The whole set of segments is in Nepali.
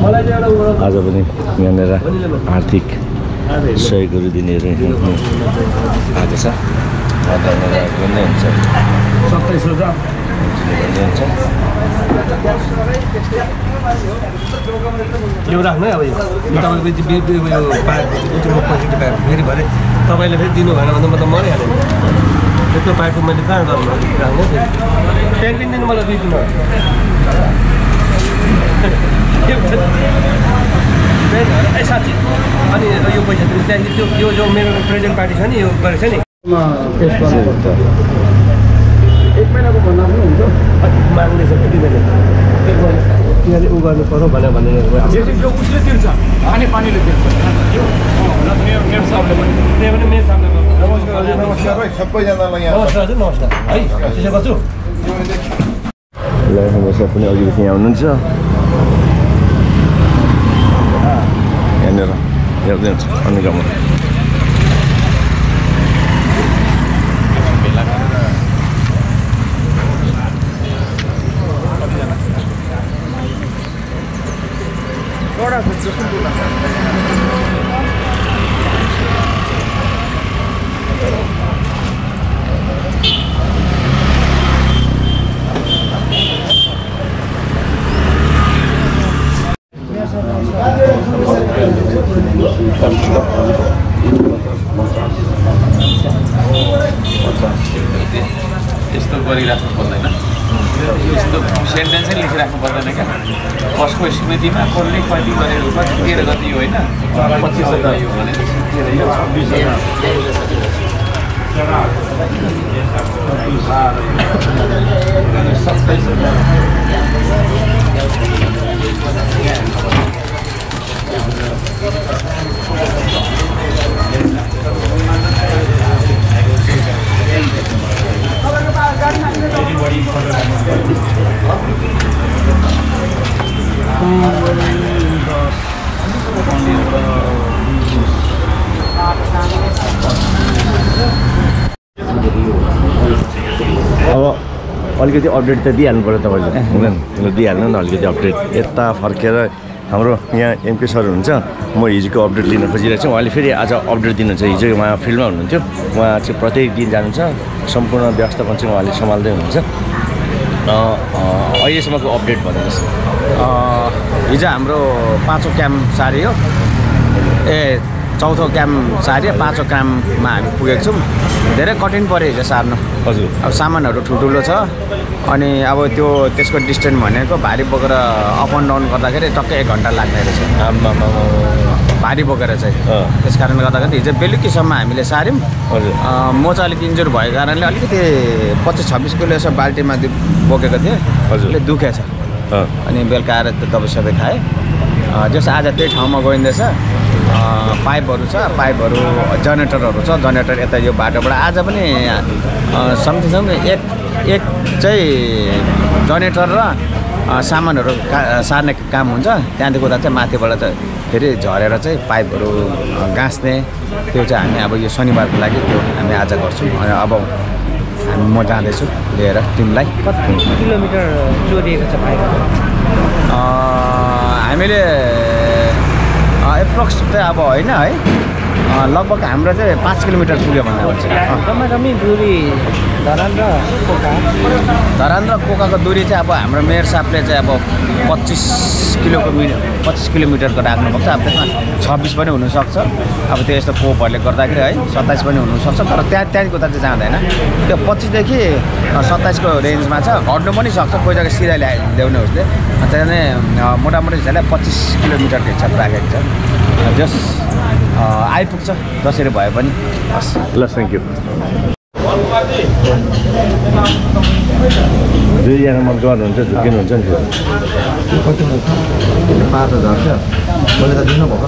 आज पनि यहाँनिर आर्थिक सहयोगहरू दिनेहरू आएको छ। भन्ने हुन्छ 27,000 यो राख्नु है। अब यो फेरि भरे तपाईँले फेरि दिनु भएन भने म त मरिहालेँ। यत्रो पाएको मैले कहाँ गर्नु राख्नु फेरि ट्याङ्किन दिनु मलाई दिनु ए साथी। अनि यो पैसा त्यहाँदेखि त्यो यो जो मेरो प्रेजेन्ट पार्टी छ नि यो गरेको छ नि 1 महिनाको भन्दा पनि हुन्छ। माग्दैछ कि तिमीले तिमीले उ गर्नु पर्यो भने उसले तिर्छ पानीले तिर्छ। मेरो सामने पनि त्यही पनि मेरो सामने नमस्कार भाइ सबैजनालाई यहाँ नमस्कार हजुर नमस्कार है त्यसो गर्छु। ल नमस्कार पनि अघिदेखि यहाँ हुनुहुन्छ यहाँनिर हेर्दै हुन्छ अन्य गाउँमा यस्तो गरिराख्नु पर्दैन। यस्तो सेन्टेन्सै लेखिराख्नु पर्दैन क्या। कसको स्मृतिमा कसले कति गरेर कति तेह्र गति हो होइन 25 गति हो भने अब अलिकति अपडेट त दिइहाल्नु पर्यो तपाईँले हुँदैन दिइहाल्नु न अलिकति अपडेट। यता फर्केर हाम्रो यहाँ एमके सर हुनुहुन्छ म हिजोको अपडेट लिन खोजिरहेको छु। उहाँले फेरि आज अपडेट दिनुहुन्छ। हिजो उहाँ फिल्डमा हुनुहुन्थ्यो उहाँ चाहिँ प्रत्येक दिन जानुहुन्छ सम्पूर्ण व्यवस्थापन चाहिँ उहाँले सम्हाल्दै हुनुहुन्छ। अहिलेसम्मको अपडेट भन्नुहोस्। हिजो हाम्रो 5औं क्याम्प सारियो चौथो क्याम्प सारियो 5औं क्याम्पमा हामी पुगेको छौँ। धेरै कठिन पऱ्यो हिजो सार्नु। हजुर अब सामानहरू ठुल्ठुलो छ अनि अब त्यसको डिस्टेन्स भनेको भारी बोकेर अप एन्ड डाउन गर्दाखेरि टक्कै 1 घन्टा लाग्ने रहेछ भारी बोकेर चाहिँ। त्यस कारणले गर्दाखेरि हिजो बेलुकीसम्म हामीले सार्यौँ। म चाहिँ अलिक इन्जुर भएको कारणले अलिकति 25-26 किलो यसो बाल्टीमा बोकेको थिएँ हजुरले दुखेछ। अनि बेलुका आएर त्यो दबाई सबै खाएँ। जस आज त्यही ठाउँमा गइँदैछ। पाइपहरू छ पाइपहरू जेनेरेटरहरू छ जेनेरेटर यता यो बाटोबाट आज पनि समथिङ एक चाहिँ जेनेरेटर र सामानहरू सार्ने काम हुन्छ। त्यहाँदेखि उता चाहिँ माथिबाट चाहिँ फेरि झरेर चाहिँ पाइपहरू गाँस्ने त्यो चाहिँ हामी अब यो शनिबारको लागि त्यो हामी आज गर्छौँ। अनि अब म जाँदैछु लिएर टिमलाई। कति किलोमिटर जोडिएको छ भाइ? हामीले एप्रोक्स चाहिँ अब होइन है लगभग हाम्रो चाहिँ 5 किलोमिटर पुग्यो भन्दा हुन्छ। कमी दूरी धरान र कोकाको दूरी चाहिँ अब हाम्रो मेयर साहबले चाहिँ अब 25 किलोमिटरको राख्नुपर्छ। अब त्यसमा 26 पनि हुनसक्छ। अब त्यो यस्तो पोपहरूले गर्दाखेरि है 27 पनि हुनसक्छ। तर त्यहाँदेखि उता चाहिँ जाँदैन। त्यो 25 देखि 27 को रेन्जमा छ। घट्नु पनि सक्छ कोही जग्गा सिधा ल्याउने उसले। त्यहाँदेखि मोटामोटी चाहिँ 25 किलोमिटरको हिसाब राखेको छ। जस आइपुग्छ जसरी भए पनि। हस् ल थ्याङ्क यू। दुईजना मन गर्नुहुन्छ झुकिनुहुन्छ नि फेरि 5,000 छ मैले त दिनुभएको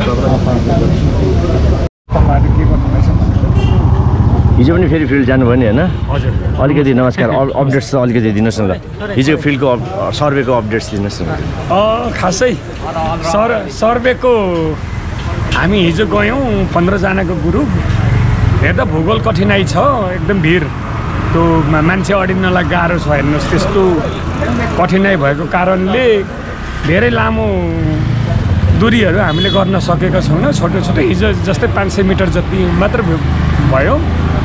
हिजो पनि फेरि फिल्ड जानुभयो नि होइन? अलिकति नमस्कार अपडेट्स त अलिकति दिनुहोस् न ल। हिजो फिल्डको सर्वेको अपडेट्स दिनुहोस् न। खासै सर्वेको हामी हिजो गयौँ 15 जनाको ग्रुप। हेर्दा भूगोल कठिनाइ छ एकदम भिड त्यो मान्छे अडिनलाई गाह्रो छ। हेर्नुहोस् त्यस्तो कठिनाइ भएको कारणले धेरै लामो दूरीहरू हामीले गर्न सकेका छैनौँ। छोटो छोटो हिजो जस्तै 500 मिटर जति मात्र भयो।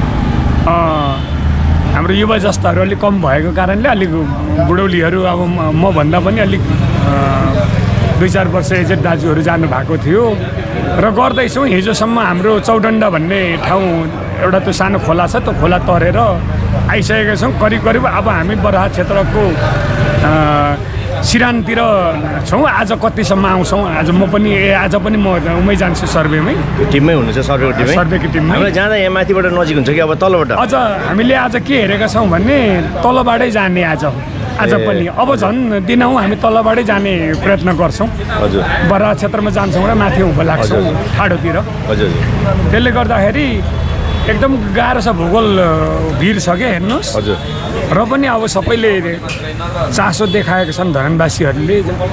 हाम्रो युवा जस्ताहरू अलिक कम भएको कारणले अलिक बुढौलीहरू अब मभन्दा पनि अलिक 2-4 वर्ष एजेड दाजुहरू जानुभएको थियो र गर्दैछौँ। हिजोसम्म हाम्रो चौडण्डा भन्ने ठाउँ एउटा त्यो सानो खोला छ, त्यो खोला तरेर आइसकेका छौँ। करिब अब हामी बराहा क्षेत्रको सिरानतिर छौँ। आज कतिसम्म आउँछौँ, आज पनि म उमै जान्छु सर्वेमै। टिममै हुनुहुन्छ सर्वेको टिममै। हामीलाई जाँदा यहाँ माथिबाट नजिक हुन्छ कि अब तलबाट? अझ हामीले आज के हेरेका छौँ भने तलबाटै जाने आज पनि अब झन् दिनहुँ हामी तलबाटै जाने प्रयत्न गर्छौँ। हजुर बराहा क्षेत्रमा जान्छौँ र माथि उँभो लाग्छौँ ठाडोतिर। हजुर त्यसले गर्दाखेरि एकदम गाह्रो छ, भूगोल भिड छ क्या हेर्नुहोस्। हजुर र पनि अब सबैले चासो देखाएका छन्, धरानवासीहरूले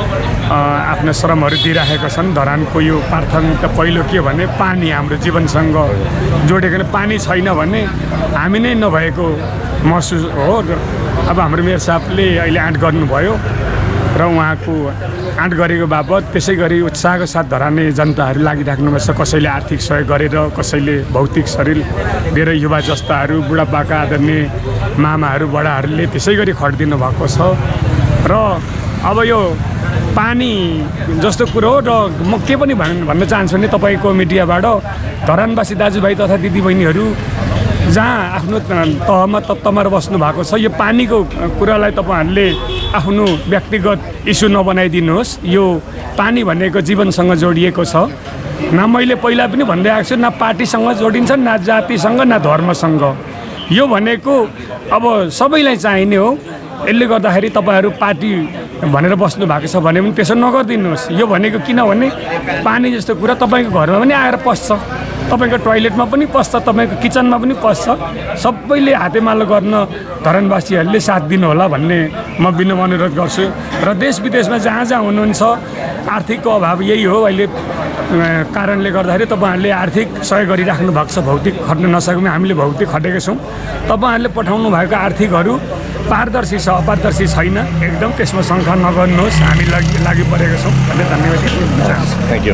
आफ्नो श्रमहरू दिइराखेका छन्। धरानको यो प्राथमिकता पहिलो के भने पानी हाम्रो जीवनसँग जोडेको, पानी छैन भने हामी नै नभएको महसुस हो। अब हाम्रो मेयर साहबले अहिले आँट गर्नुभयो र उहाँको आँट गरेको बाबत त्यसै गरी उत्साहको साथ धराने जनताहरू लागिराख्नुभएको छ। कसैले आर्थिक सहयोग गरेर, कसैले भौतिक शरीर दिएर, युवा जस्ताहरू, बुढापाका आदरणीय मामाहरू बडाहरूले त्यसै गरी खटिदिनु भएको छ। र अब यो पानी जस्तो कुरो हो र म के पनि भन्न चाहन्छु भने तपाईँको मिडियाबाट धरानवासी दाजुभाइ तथा दिदीबहिनीहरू जहाँ आफ्नो तहमा तत्त्वमा बस्नु भएको छ, यो पानीको कुरालाई तपाईँहरूले आफ्नो व्यक्तिगत इस्यु नबनाइदिनुहोस्। यो पानी भनेको जीवनसँग जोडिएको छ। न मैले पहिला पनि भन्दै आएको छु, न पार्टीसँग जोडिन्छ, न जातिसँग, न धर्मसँग। यो भनेको अब सबैलाई चाहिने हो। यसले गर्दाखेरि तपाईँहरू पार्टी भनेर बस्नु भएको छ भने पनि त्यसो नगरिदिनुहोस्। यो भनेको किनभने पानी जस्तो कुरा तपाईँको घरमा पनि आएर पस्छ, तपाईँको टोइलेटमा पनि पस्छ, तपाईँको किचनमा पनि पस्छ। सबैले हातेमालो गर्न धरानवासीहरूले साथ दिनु होला भन्ने म विनम्र अनुरोध गर्छु। र देश विदेशमा जहाँ हुनुहुन्छ आर्थिकको अभाव यही हो। अहिले कारणले गर्दाखेरि तपाईँहरूले आर्थिक सहयोग गरिराख्नु भएको छ। भौतिक खट्न नसकेमा हामीले भौतिक खटेका छौँ। तपाईँहरूले पठाउनु भएको आर्थिकहरू पारदर्शी छ, अपारदर्शी छैन, एकदम त्यसमा शङ्का नगर्नुहोस्। हामी लागि परेका छौँ भन्ने धन्यवाद दिन चाहन्छु। Thank you.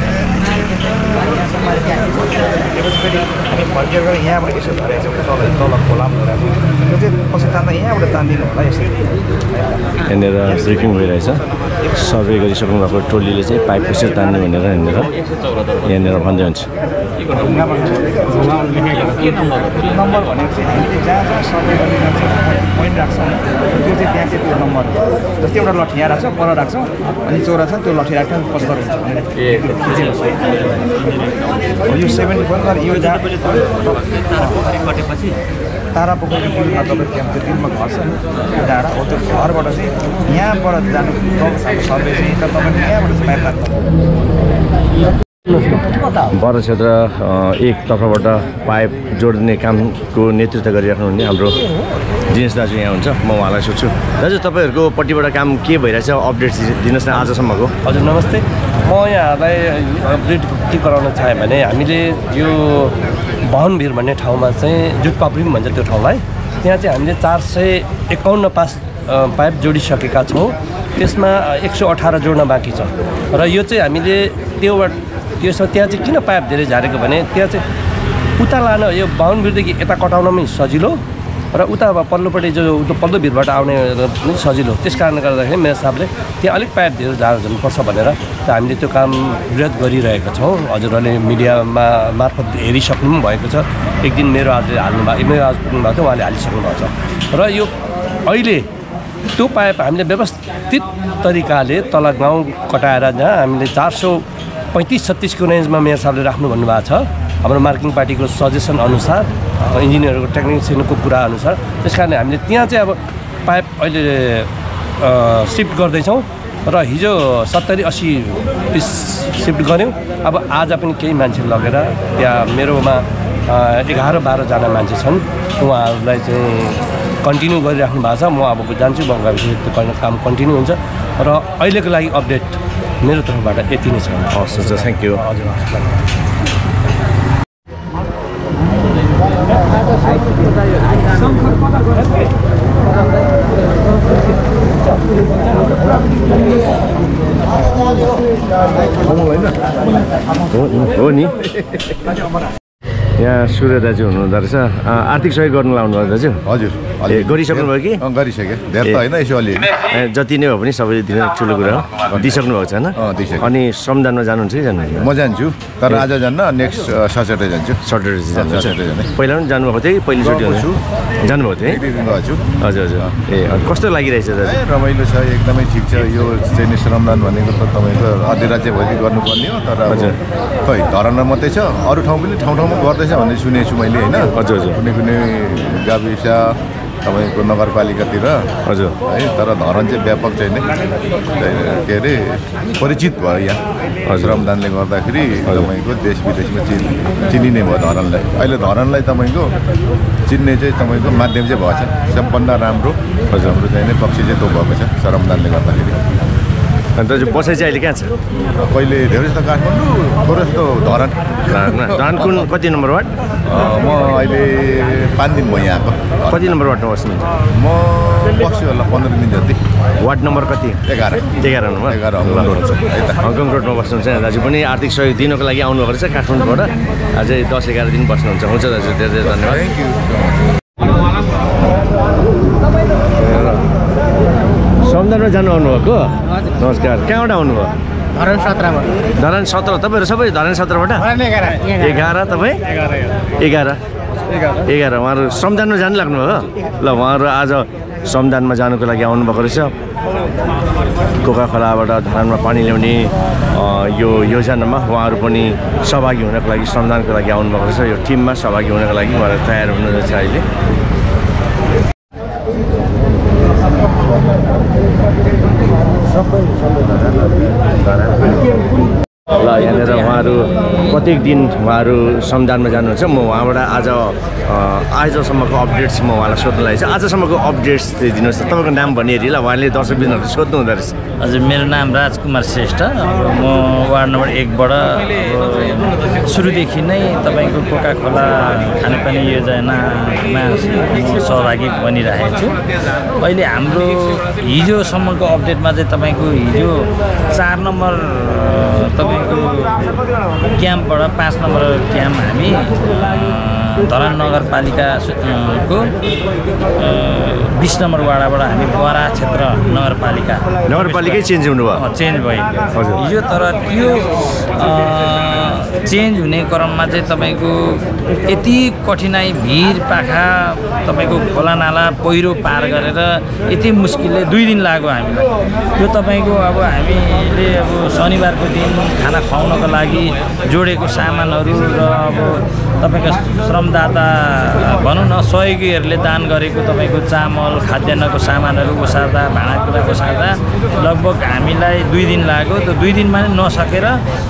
हामी फर्केर गएर यहाँबाट यसो धरेको छ, तल खोला पनि धरेको छ। त्यो चाहिँ पछि तान्दा यहाँबाट तानिदिनु होला यसरी। यहाँनिर ब्रिफिङ भइरहेछ। सर्वे गरिसक्नु भएको टोलीले चाहिँ पाइप कसरी तान्ने भनेर यहाँनिर भन्दै हुन्छ। नम्बर भनेको चाहिँ हामीले जहाँ सर्वे गर्ने पोइन्ट राख्छौँ त्यो चाहिँ त्यहाँ चाहिँ त्यो नम्बर हो। जस्तै एउटा लठी यहाँ राख्छौँ, पर राख्छौँ, अनि चौरा छ त्यो लठी राख्दा पस्दो हुन्छ। यो 74 यो जहाँ कटेपछि तारापोखरीको बिलमा तपाईँको त्यहाँ चाहिँ दिनमा घर छ नि डाँडा हो, त्यो घरबाट चाहिँ यहाँबाट जानु सर्वे चाहिँ तपाईँले यहाँबाट पाइप लाग्छ। बराहा क्षेत्र एक तर्फबाट पाइप जोड्ने कामको नेतृत्व गरिराख्नुहुने हाम्रो दिनेश दाजु यहाँ हुन्छ। म उहाँलाई सोध्छु, दाजु तपाईँहरूको पट्टिबाट काम के भइरहेछ, अपडेट दिनुहोस् न आजसम्मको। हजुर नमस्ते। म यहाँहरूलाई अपडेट के गराउन चाहेँ भने हामीले यो बहनभिर भन्ने ठाउँमा चाहिँ जुटपाप्री भन्छ त्यो ठाउँलाई, त्यहाँ चाहिँ हामीले 451 पाइप जोडिसकेका छौँ। त्यसमा 118 जोड्न बाँकी छ। र यो चाहिँ हामीले त्यसमा त्यहाँ चाहिँ किन पाइप धेरै झारेको भने त्यहाँ चाहिँ उता लान यो बाहुनभिरदेखि यता कटाउनमै सजिलो र उता पल्लोपट्टि जो पल्लो भिरबाट आउने पनि सजिलो। त्यस कारणले गर्दाखेरि मेरो साहबले त्यहाँ अलिक पाइप धेरै झार्नुपर्छ भनेर त हामीले त्यो काम वृहत गरिरहेका छौँ। हजुरहरूले मिडियामा मार्फत हेरिसक्नु पनि भएको छ। एक दिन मेरो आज पुग्नु भएको थियो, उहाँले हालिसक्नु भएको छ। र यो अहिले त्यो पाइप हामीले व्यवस्थित तरिकाले तल गाउँ कटाएर जहाँ हामीले 435-36को रेन्जमा मेयर साहबले राख्नु भन्नुभएको छ, हाम्रो मार्किङ पार्टीको सजेसन अनुसार, इन्जिनियरको टेक्निसियनको कुरा अनुसार। त्यस कारणले हामीले त्यहाँ चाहिँ अब पाइप अहिले सिफ्ट गर्दैछौँ र हिजो 70-80 पिस सिफ्ट गऱ्यौँ। अब आज पनि केही मान्छे लगेर त्यहाँ मेरोमा 11-12 जना मान्छे छन्, उहाँहरूलाई चाहिँ कन्टिन्यू गरिराख्नु भएको छ। म अब जान्छु, म गएपछि त्यो काम कन्टिन्यू हुन्छ। र अहिलेको लागि अपडेट मेरो तर्फबाट यति नै छ। हस् हुन्छ, थ्याङ्क यू। हजुर हो नि यहाँ सूर्य दाजु हुनुहुँदो रहेछ आर्थिक सहयोग गर्नु लाउनु भयो दाजु हजुर ए गरिसक्नुभयो कि गरिसकेँ धेरै त होइन यसो अलि जति नै हो पनि सबै दिन ठुलो कुरा हो दिइसक्नु भएको छ होइन अनि श्रमदानमा जानुहुन्छ कि जानुहुन्छ म जान्छु तर आज जान्न नेक्स्ट सटरडे जान्छु सटरडे चाहिँ सटरडे जाने पहिला पनि जानुभएको थियो कि पहिलोचोटि छु जानुभएको थियो गएको छु हजुर हजुर ए कस्तो लागिरहेछ दाजु रमाइलो छ एकदमै ठिक छ यो चाहिँ श्रमदान भनेको त तपाईँको अधिराज्यभरि गर्नुपर्ने हो तर अब खै धरानमा मात्रै छ अरू ठाउँ पनि ठाउँ ठाउँमा गर्दैछ भन्ने सुनेको छु मैले होइन हजुर हजुर कुनै कुनै गाविस तपाईँको नगरपालिकातिर हजुर है तर धरान चाहिँ व्यापक चाहिँ नै के अरे परिचित भयो यहाँ श्रमदानले गर्दाखेरि तपाईँको देश विदेशमा चिनिने भयो धरानलाई अहिले धरानलाई तपाईँको चिन्ने चाहिँ तपाईँको माध्यम चाहिँ भएछ सबभन्दा राम्रो हाम्रो चाहिँ नै पक्ष चाहिँ त्यो भएको छ श्रमदानले गर्दाखेरि अन्त दाजु बसाइ चाहिँ अहिले कहाँ छ कहिले धेरै जस्तो काठमाडौँ थोरै जस्तो धरान धरान कुन कति नम्बर वार्ड म अहिले 5 दिन भयो यहाँ आएको कति नम्बर वार्डमा बस्नुहुन्छ म बस्छु होला 15 दिन जति वार्ड नम्बर कति 11 नम्बर 11 हङकङ रोडमा बस्नुहुन्छ दाजु पनि आर्थिक सहयोग दिनको लागि आउनुभएको रहेछ काठमाडौँबाट अझै 10-11 दिन बस्नुहुन्छ हुन्छ दाजु धेरै धेरै धन्यवाद थ्याङ्क यू श्रमदानमा जानु आउनुभएको नमस्कार कहाँबाट आउनुभयो धरान 17बाट धरान 17 तपाईँहरू सबै धरान 17बाट 11 तपाईँ 11 उहाँहरू श्रमदानमा जानु लाग्नुभयो ल उहाँहरू आज श्रमदानमा जानुको लागि आउनुभएको रहेछ कोका खोलाबाट धरानमा पानी ल्याउने यो योजनामा उहाँहरू पनि सहभागी हुनको लागि श्रमदानको लागि आउनुभएको रहेछ यो टिममा सहभागी हुनको लागि उहाँहरू तयार हुनुहुन्छ अहिले ल यहाँनिर उहाँहरू प्रत्येक दिन उहाँहरू श्रमदानमा जानुहुन्छ म उहाँबाट आजसम्मको अपडेट्स म उहाँलाई सोध्नु लागेको छु आजसम्मको अपडेट्स चाहिँ दिनुहोस् तपाईँको नाम भनिहेरि ल उहाँले दर्शकबिनहरू सोध्नु हुँदो रहेछ हजुर मेरो नाम राजकुमार श्रेष्ठ म वार्ड नम्बर 1बाट सुरुदेखि नै तपाईँको कोका खोला खानेपानी योजनामा सहभागी बनिरहेको छु अहिले हाम्रो हिजोसम्मको अपडेटमा चाहिँ तपाईँको हिजो 4 नम्बर तपाईँको क्याम्पबाट 5 नम्बर क्याम्प हामी धरान नगरपालिकाको 20 नम्बर वाडाबाट हामी बरा क्षेत्र नगरपालिकै चेन्ज हुनुभयो चेन्ज भयो हिजो तर त्यो चेन्ज हुने क्रममा चाहिँ तपाईँको यति कठिनाइ भिर पाखा तपाईँको खोला नाला पहिरो पार गरेर यति मुस्किलले 2 दिन लाग्यो हामीलाई त्यो तपाईँको अब हामीले अब शनिबारको दिन खाना खुवाउनको लागि जोडेको सामानहरू र अब तपाईँको श्रमदाता भनौँ न सहयोगीहरूले दान गरेको तपाईँको चामल खाद्यान्नको सामानहरू ओसार्दा भाँडाकुँडाको सार्दा लगभग हामीलाई 2 दिन लाग्यो त्यो 2 दिनमा नसकेर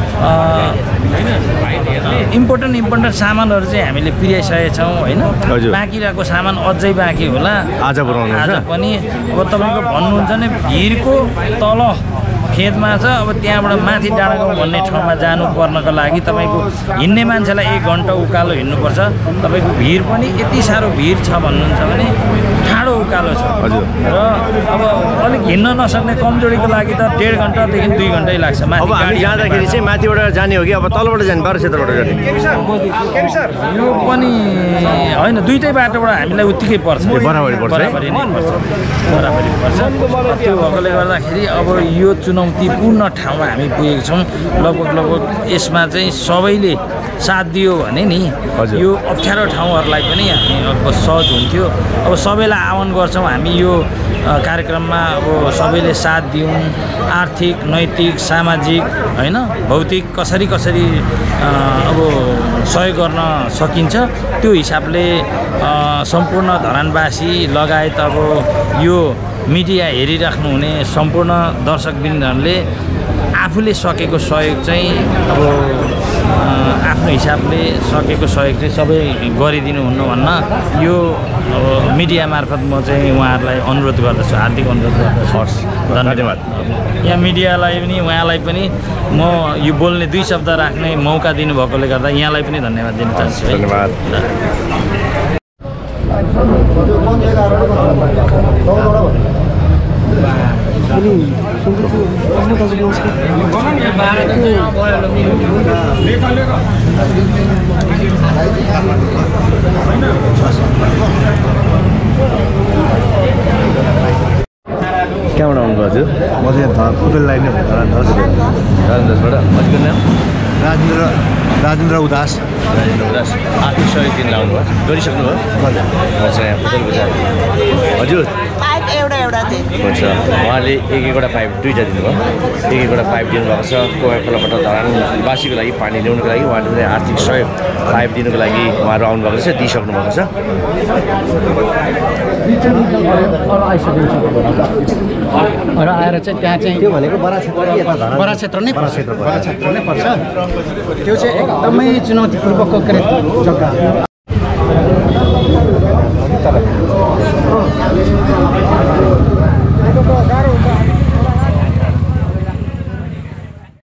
इम्पोर्टेन्ट सामानहरू चाहिँ हामीले पुर्याइसकेका छौँ होइन बाँकी रहेको सामान अझै बाँकी होला आज पनि अब तपाईँको भन्नुहुन्छ भने भिरको तल खेतमा छ अब त्यहाँबाट माथि डाँडागाउँ भन्ने ठाउँमा जानु पर्नको लागि तपाईँको हिँड्ने मान्छेलाई 1 घन्टा उकालो हिँड्नुपर्छ तपाईँको भिर पनि यति साह्रो भिर छ भन्नुहुन्छ भने ठाडो उकालो छ र अब अलिक हिँड्न नसक्ने कमजोरीको लागि त 1.5 घन्टादेखि 2 घन्टै लाग्छ अब हामी जाँदाखेरि चाहिँ माथिबाट जाने हो कि अब तलबाट जाने बाह्र क्षेत्रबाट जाने यो पनि होइन दुईटै बाटोबाट हामीलाई उत्तिकै पर्छ बराबरी नै पर्छ त्यो भएकोले गर्दाखेरि अब यो चुनौतीपूर्ण ठाउँमा हामी पुगेको छौँ लगभग यसमा चाहिँ सबैले साथ दियो भने नि यो अप्ठ्यारो ठाउँहरूलाई पनि हामी अब सहज हुन्थ्यो अब सबैलाई आह्वान गर्छौँ हामी यो कार्यक्रममा अब सबैले साथ दिउँ आर्थिक नैतिक सामाजिक होइन भौतिक कसरी अब सहयोग गर्न सकिन्छ त्यो हिसाबले सम्पूर्ण धरानवासी लगायत अब यो मिडिया हेरिराख्नु हुने सम्पूर्ण दर्शकवृन्दहरूले आफूले सकेको सहयोग चाहिँ अब आफ्नो हिसाबले सकेको सहयोग चाहिँ सबै गरिदिनु हुन्न भन्न यो मिडिया मार्फत म चाहिँ उहाँहरूलाई अनुरोध गर्दछु हार्दिक अनुरोध गर्दछु धन्यवाद यहाँ मिडियालाई पनि उहाँलाई पनि म यो बोल्ने 2 शब्द राख्ने मौका दिनुभएकोले गर्दा यहाँलाई पनि धन्यवाद दिन चाहन्छु धन्यवाद कहाँबाट आउनुभयो हजुर? म चाहिँ होटल लाइन नै राजनदासबाट। हजुरको नाम? राजेन्द्र उदास। राजेन्द्र उदास। आर्थिक सहयोग दिन लाउनुभयो, गरिसक्नुभयो? अच्छा, यहाँ होटलको छ। हजुर पाइप एउटा हुन्छ, उहाँले एक एकवटा पाइप दुईवटा दिनुभयो, एक एकवटा पाइप दिनुभएको छ। कोकाकोलाबाट धरानवासीको लागि पानी ल्याउनुको लागि उहाँले पनि आर्थिक सहयोग पाइप दिनुको लागि उहाँहरू आउनुभएको छ, दिइसक्नु भएको छ। आएर चाहिँ त्यहाँ चाहिँ त्यो भनेको बरा क्षेत्र नै पर्छ। त्यो चाहिँ एकदमै चुनौतीपूर्वकको जग्गा